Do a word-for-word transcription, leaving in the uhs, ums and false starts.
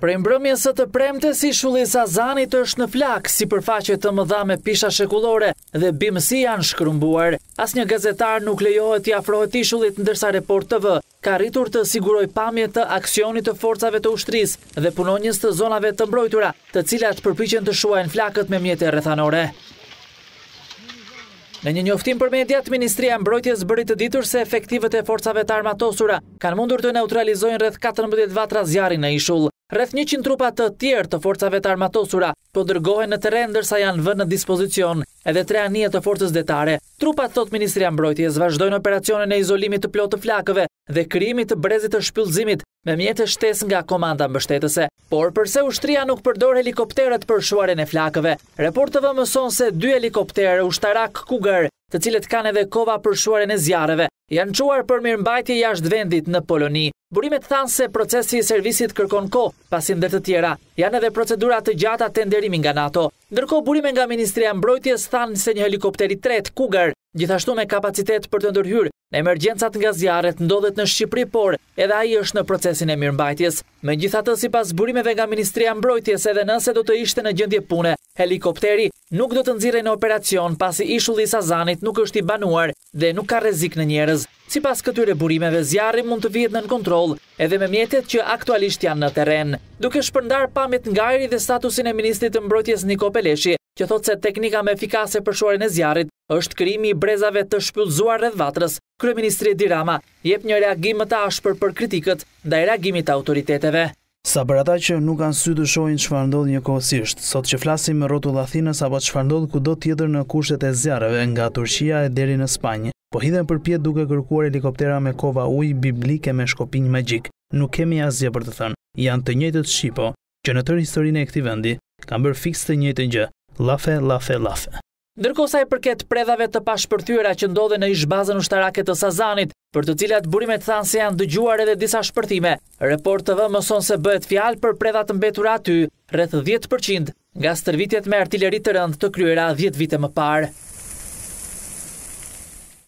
Prej mbrëmjes së të premtes, ishulli i Sazanit është në flak, sipërfaqe të mëdha me pisha shekullore dhe bimësi janë shkrumbuar. Asnjë gazetar nuk lejohet t'i afrohet ishullit, ndërsa Report T V ka arritur të sigurojë pamje të aksionit të forcave të ushtrisë dhe punonjës të zonave të mbrojtura, të cilat përpiqen të shuajnë flakët me mjete rrethanore. Në një njoftim për mediat, Ministria e Mbrojtjes bëri të ditur se efektivet e forcave të armatosura kanë mundur të neutralizojnë rreth katërmbëdhjetë vatra zjarri në ishull. Rreth njëqind trupa të tjerë të forcave të armatosura po dërgohen në terren ndërsa janë vënë në dispozicion edhe tre anije të forcës detare. Trupat, thot Ministria e Mbrojtjes, vazhdojnë operacionin e izolimit të plotë të flakëve dhe krijimit të brezit të shpyllëzimit me mjete shtesë nga komanda mbështetëse. Por përse ushtria nuk përdor helikopterët për shuarjen e flakëve? Report T V mëson se dy helikopterë ushtarak Cougar, të cilët kanë edhe kova për shuarjen e zjarreve, janë çuar për mirëmbajtje jashtë vendit në Poloni. Burimet thanë se procesi i servisit kërkon kohë, pasi ndër të tjera janë edhe procedura të gjata tenderimi nga NATO. Ndërkohë burime nga Ministria e Mbrojtjes thanë se një helikopter i tretë Cougar, gjithashtu me kapacitet për të ndërhyrë në emergjencat nga zjarret, ndodhet në Shqipëri, por edhe ai është në procesin e mirëmbajtjes. Megjithatë, sipas burimeve nga Ministria e Mbrojtjes, edhe nëse do të ishte në gjendje pune, helikopteri nuk do të nxirrej në operacion pasi ishulli i Sazanit nuk është i banuar dhe nuk ka rrezik në njerëz. Sipas këtyre burimeve, zjarri mund të vihet nën kontroll edhe me mjetet që aktualisht janë në terren. Duke shpërndar pamjet nga ajri dhe statusin e ministrit të mbrojtjes Niko Peleshi, që thot se teknika më efikase për shuarjen e zjarrit është krijimi i brezave të shpyllëzuar rreth vatrës, kryeministri Edi Rama jep një reagim më të ashpër për kritikët ndaj reagimit të autoriteteve. Sa për ata që nuk kanë sy të shohin çfarë ndodh njëkohësisht, sot që flasim me rrotull Athinës apo çfarë ndodh kudo tjetër në kushtet e zjarreve nga Turqia e deri në Spanjë, po hidhen përpjet duke kërkuar helikoptera me kova ujë biblike me shkopinj magjik. Nuk kemi asgjë për të thënë. Janë të njëjtët shqipo, që në tërë historinë e këtij vendi kanë bërë fiks të njëjtën gjë. Lafe, lafe, lafe. Ndërkohë sa i përket predhave të pashpërthyera që ndodhen në ish-bazën ushtarake të Sazanit, për të cilat burimet thanë se janë dëgjuar edhe disa shpërthime, Report T V mëson se bëhet fjalë për predha të mbetura aty, rreth dhjetë përqind nga stërvitjet me artilleri të rëndë të kryera dhjetë vite më parë.